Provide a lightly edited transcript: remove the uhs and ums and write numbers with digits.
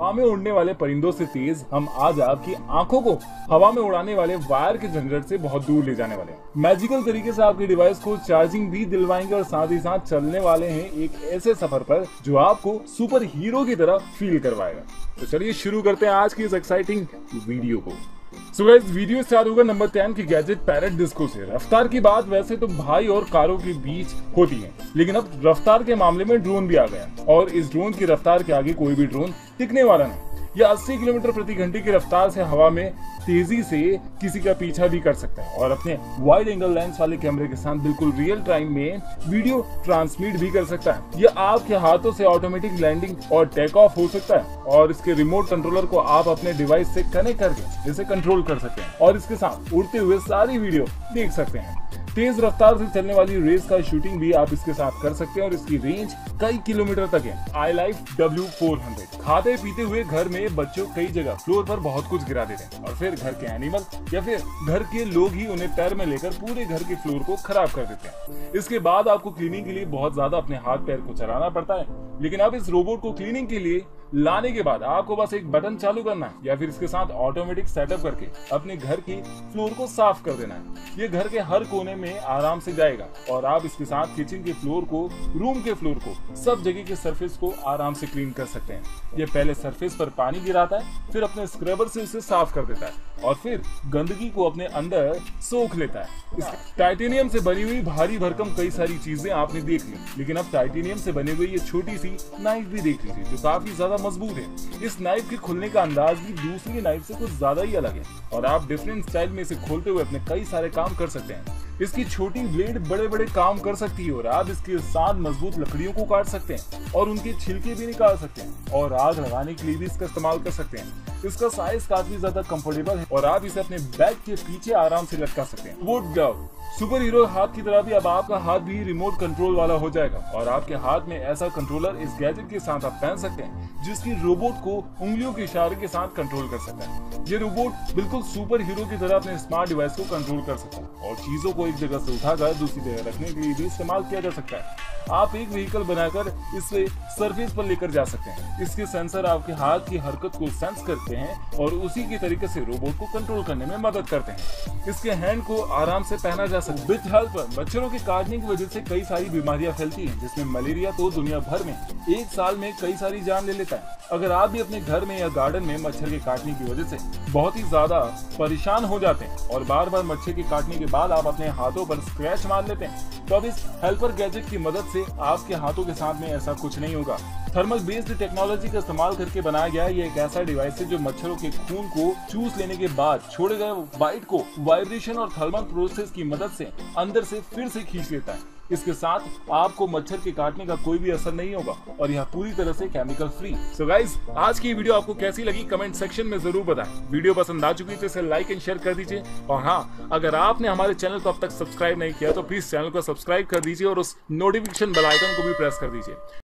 हवा में उड़ने वाले परिंदों से तेज हम आज आपकी आंखों को हवा में उड़ाने वाले वायर के झंझट से बहुत दूर ले जाने वाले हैं। मैजिकल तरीके से आपके डिवाइस को चार्जिंग भी दिलवाएंगे और साथ ही साथ चलने वाले हैं एक ऐसे सफर पर जो आपको सुपर हीरो की तरह फील करवाएगा। तो चलिए शुरू करते हैं आज की इस एक्साइटिंग वीडियो को। सो गाइस, वीडियो स्टार्ट होगा नंबर 10 की गैजेट पैरेट डिस्को से। रफ्तार की बात वैसे तो भाई और कारों के बीच होती है, लेकिन अब रफ्तार के मामले में ड्रोन भी आ गया और इस ड्रोन की रफ्तार के आगे कोई भी ड्रोन टिकने वाला नहीं। यह 80 किलोमीटर प्रति घंटे की रफ्तार से हवा में तेजी से किसी का पीछा भी कर सकता है और अपने वाइड एंगल लेंस वाले कैमरे के साथ बिल्कुल रियल टाइम में वीडियो ट्रांसमिट भी कर सकता है। यह आपके हाथों से ऑटोमेटिक लैंडिंग और टेक ऑफ हो सकता है और इसके रिमोट कंट्रोलर को आप अपने डिवाइस से कनेक्ट करके इसे कंट्रोल कर सकते हैं और इसके साथ उड़ते हुए सारी वीडियो देख सकते हैं। तेज रफ्तार से चलने वाली रेस का शूटिंग भी आप इसके साथ कर सकते हैं और इसकी रेंज कई किलोमीटर तक है। iLife W400 खाते पीते हुए घर में बच्चों कई जगह फ्लोर पर बहुत कुछ गिरा देते हैं और फिर घर के एनिमल या फिर घर के लोग ही उन्हें पैर में लेकर पूरे घर के फ्लोर को खराब कर देते हैं। इसके बाद आपको क्लीनिंग के लिए बहुत ज्यादा अपने हाथ पैर को चलाना पड़ता है, लेकिन अब इस रोबोट को क्लीनिंग के लिए लाने के बाद आपको बस एक बटन चालू करना है या फिर इसके साथ ऑटोमेटिक सेटअप करके अपने घर की फ्लोर को साफ कर देना है। ये घर के हर कोने में आराम से जाएगा और आप इसके साथ किचन के फ्लोर को, रूम के फ्लोर को, सब जगह के सरफेस को आराम से क्लीन कर सकते हैं। ये पहले सरफेस पर पानी गिराता है, फिर अपने स्क्रबर से उसे साफ कर देता है और फिर गंदगी को अपने अंदर सोख लेता है। इस टाइटेनियम से बनी हुई भारी भरकम कई सारी चीजें आपने देख ली, लेकिन अब टाइटेनियम से बनी हुई ये छोटी सी नाइफ भी देख लीजिए जो काफी ज्यादा मजबूत है। इस नाइफ के खुलने का अंदाज भी दूसरी नाइफ से कुछ ज्यादा ही अलग है और आप डिफरेंट स्टाइल में इसे खोलते हुए अपने कई सारे काम कर सकते हैं। इसकी छोटी ब्लेड बड़े बड़े काम कर सकती है और आप इसके साथ मजबूत लकड़ियों को काट सकते हैं और उनके छिलके भी निकाल सकते हैं और आग लगाने के लिए भी इसका इस्तेमाल कर सकते हैं। इसका साइज काफी ज्यादा कंफर्टेबल है और आप इसे अपने बैग के पीछे आराम से लटका सकते हैं। वुड ग्लव सुपर हीरो हाथ की तरह भी अब आपका हाथ भी रिमोट कंट्रोल वाला हो जाएगा और आपके हाथ में ऐसा कंट्रोलर इस गैजेट के साथ आप पहन सकते हैं जिसकी रोबोट को उंगलियों के इशारे के साथ कंट्रोल कर सकता है। ये रोबोट बिल्कुल सुपर हीरो की तरह अपने स्मार्ट डिवाइस को कंट्रोल कर सकता है और चीजों को एक जगह से उठाकर दूसरी जगह रखने के लिए भी इस्तेमाल किया जा सकता है। आप एक व्हीकल बनाकर इसे सरफेस पर लेकर जा सकते हैं। इसके सेंसर आपके हाथ की हरकत को सेंस करते हैं और उसी के तरीके से रोबोट को कंट्रोल करने में मदद करते हैं। इसके हैंड को आराम से पहना जा सकता है। विद हेल्प मच्छरों के काटने की वजह से कई सारी बीमारियां फैलती हैं, जिसमें मलेरिया तो दुनिया भर में एक साल में कई सारी जान ले लेता है। अगर आप भी अपने घर में या गार्डन में मच्छर के काटने की वजह से बहुत ही ज्यादा परेशान हो जाते हैं और बार बार मच्छर के काटने के बाद आप अपने हाथों पर स्क्रैच मार लेते हैं, तो अब इस हेल्पर गैजेट की मदद से आपके हाथों के साथ में ऐसा कुछ नहीं होगा। थर्मल बेस्ड टेक्नोलॉजी का इस्तेमाल करके बनाया गया ये एक ऐसा डिवाइस है जो मच्छरों के खून को चूस लेने के बाद छोड़े गए बाइट को वाइब्रेशन और थर्मल प्रोसेस की मदद से अंदर से फिर से खींच लेता है। इसके साथ आपको मच्छर के काटने का कोई भी असर नहीं होगा और यह पूरी तरह से केमिकल फ्री। सो गाइस, आज की वीडियो आपको कैसी लगी कमेंट सेक्शन में जरूर बताएं। वीडियो पसंद आ चुकी है तो इसे लाइक एंड शेयर कर दीजिए और हाँ, अगर आपने हमारे चैनल को अब तक सब्सक्राइब नहीं किया तो प्लीज चैनल को सब्सक्राइब कर दीजिए और उस नोटिफिकेशन बेल आइकन को भी प्रेस कर दीजिए।